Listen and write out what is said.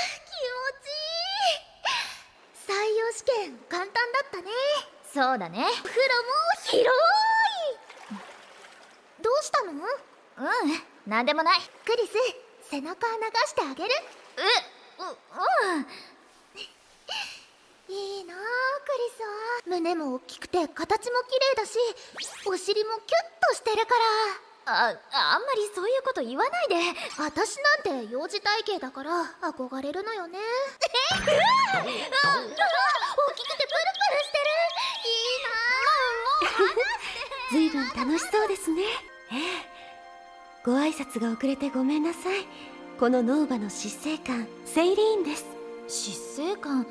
採用試験簡単だったね。 そうだね。 お風呂も広い。どうしたの？ なんでもない。 クリス、背中流してあげる？いいなあ、クリスは。胸も大きくて形も綺麗だし、お尻もキュッとしてるから。 あんまりそういうこと言わないで。 私なんて幼児体型だから憧れるのよね。大きくてプルプルしてる。いいなあ。 ずいぶん楽しそうですね。ご挨拶が遅れてごめんなさい。このノーバの執政官セイリーンです。 執政官。